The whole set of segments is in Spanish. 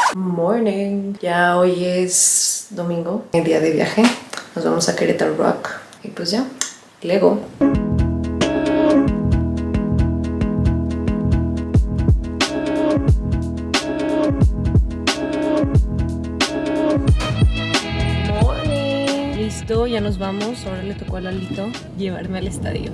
Morning. Ya hoy es domingo, el día de viaje. Nos vamos a Querétaro Rock. Y pues ya, Lego. Morning. Listo, ya nos vamos. Ahora le tocó a Lalito llevarme al estadio.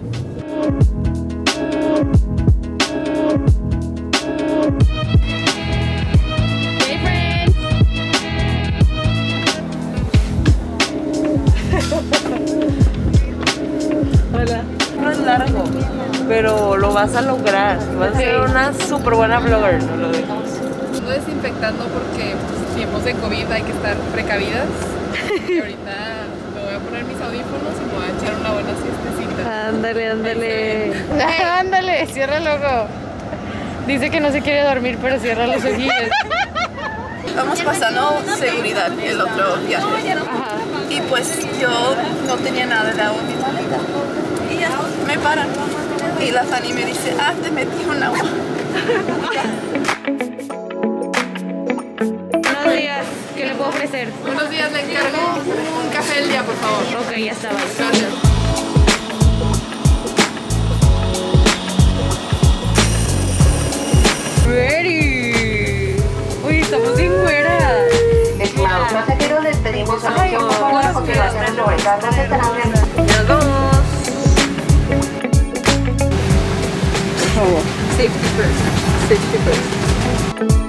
Hola. No es largo, pero lo vas a lograr. Vas a ser una súper buena blogger, no lo dejes. Estoy desinfectando porque pues, tiempos de COVID hay que estar precavidas. Y ahorita me voy a poner mis audífonos y me voy a echar una buena siestecita. Ándale, ándale. Ándale, cierra el ojo. Dice que no se quiere dormir, pero cierra los ojillos. Estamos pasando seguridad el otro viaje. Ajá. Y pues yo no tenía nada de agua en mi maleta. Y ya me paran. Y la Fanny me dice, te metí un agua. Buenos días, ¿qué le puedo ofrecer? Buenos días, le encargo un café del día, por favor. Ok, ya está, vale. Gracias. Ready. Uy, estamos sin güera. Estimados pasajeros, les pedimos atención por favor a continuación sobre cartas estarán realizadas. Ya nos vamos. Safety first. Safety first.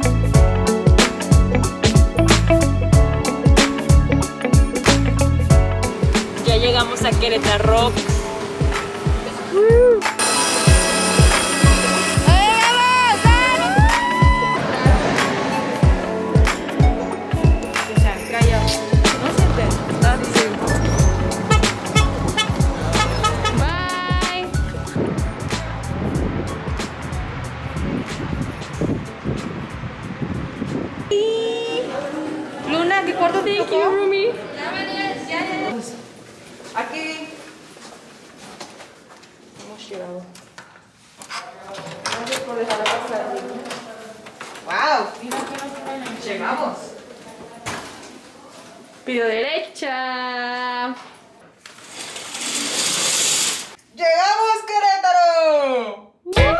Ya llegamos a Querétaro Rock. Bye. Luna, ¿qué cuarto te tocó? Rumi. Aquí. Hemos llegado. Gracias por dejar pasar. ¡Wow! Llegamos. Pido derecha. ¡Llegamos, Querétaro!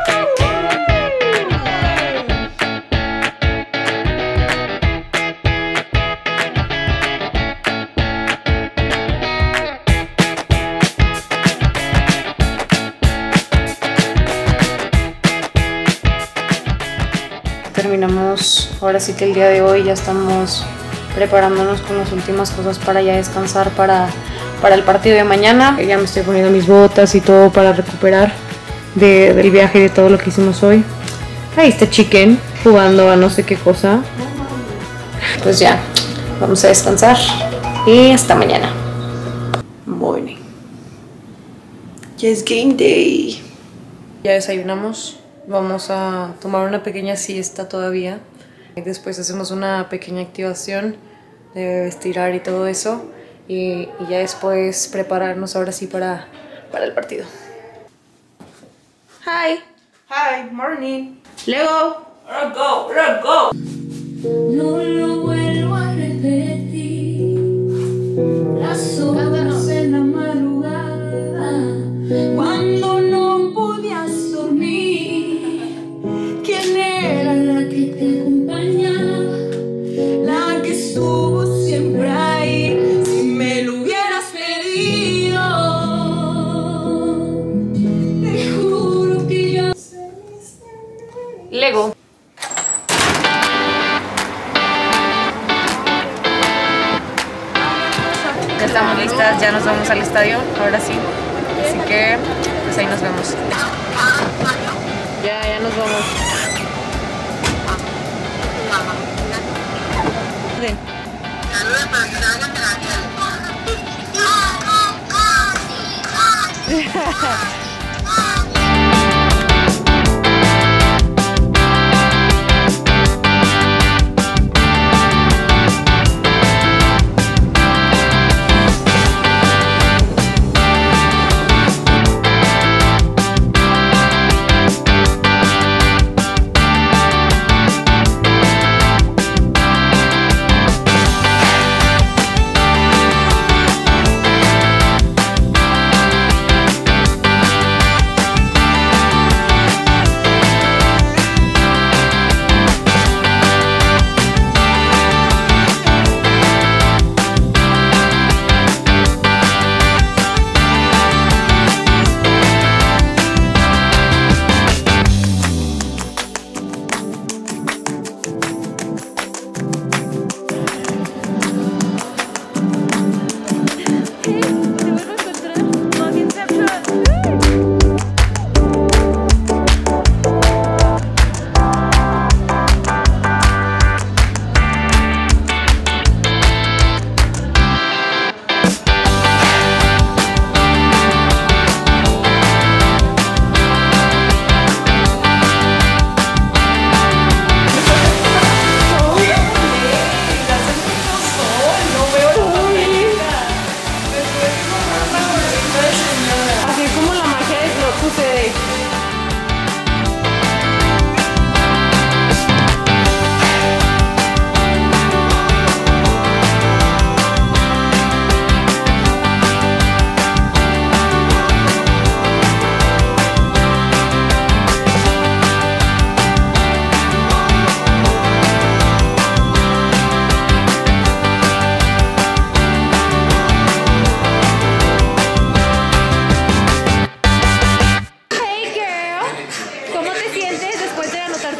Terminamos ahora sí que el día de hoy, ya estamos preparándonos con las últimas cosas para ya descansar para el partido de mañana. Ya me estoy poniendo mis botas y todo para recuperar del viaje y de todo lo que hicimos hoy. Ahí está Chicken jugando a no sé qué cosa. Pues ya, vamos a descansar y hasta mañana. Morning. Ya es game day. Ya desayunamos. Vamos a tomar una pequeña siesta todavía. Después hacemos una pequeña activación de estirar y todo eso. Y ya después prepararnos ahora sí para el partido. Hi. Hi, morning. Lego. Let's go, let's go. No lo vuelvo a repetir. Las horas en la madrugada, cuando no podías dormir. ¿Quién era la que te acompañaba? La que estuvo siempre ahí. Si me lo hubieras pedido, te juro que yo Lego. Ya estamos listas, ya nos vamos al estadio, ahora sí. Así que, pues ahí nos vemos. Ya nos vamos.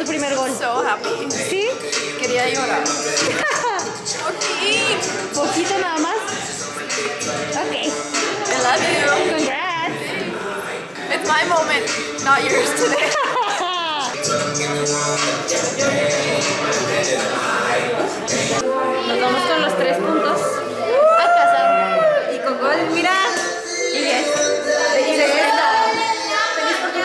tu primer gol? So happy. ¿Sí? Quería llorar. ¿Poquito nada más? Ok. I love you. Congrats. It's my moment, not yours today. Nos vamos con los 3 puntos a casa. Y con gol, mira. Y bien. Y regresa. Feliz por tu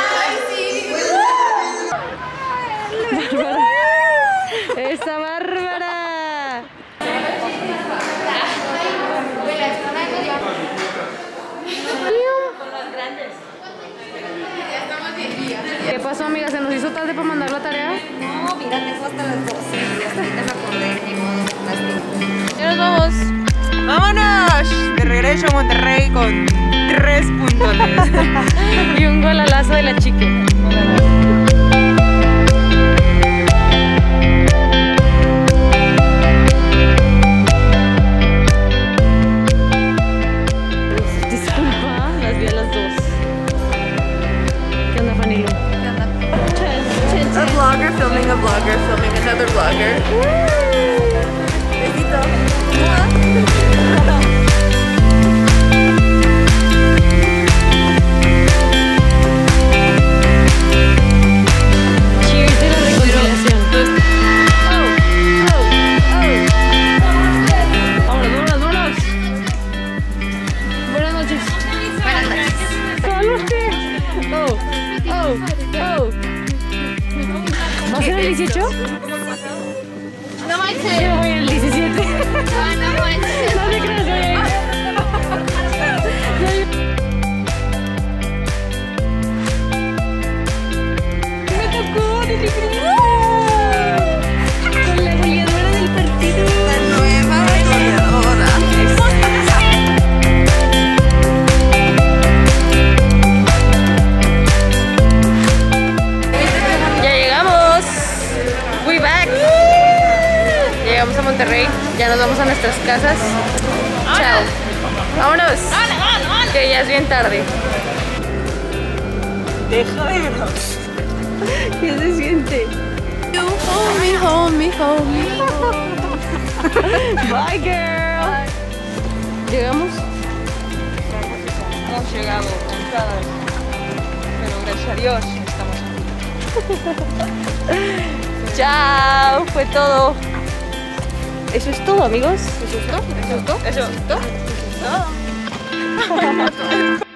gol. Bárbara. ¡Esa Bárbara! ¿Qué pasó, amiga? ¿Se nos hizo tarde para mandar la tarea? No, mira, tengo hasta las 12 y hasta ahorita me acordé, ni modo, lástima. Ya nos vamos. ¡Vámonos! De regreso a Monterrey con 3 puntos. Y un golalazo de la chica. Disculpa, las vi a las 2. ¿Qué onda, Fanilo? A vlogger filming a vlogger filming another vlogger. Besito. Cheers de la reconciliación. Vámonos. Buenas noches. Buenas noches. ¿Va a ser el 18? No manches. Yo voy el 17. No manches. No te creas, güey. Me tocó, ¿te crees? Con la goleadora del partido. La nueva goleadora. Ya llegamos. We back. Llegamos a Monterrey. Ya nos vamos a nuestras casas. Chao. Vámonos. Que ya es bien tarde. Deja de grabar. ¿Qué se siente? Homie. Bye, girl. ¿Llegamos? Hemos llegado cansadas. Pero gracias a Dios estamos aquí. Chao. Fue todo. Eso es todo, amigos. ¿Eso es todo? ¿Eso es todo? ¿Eso es todo?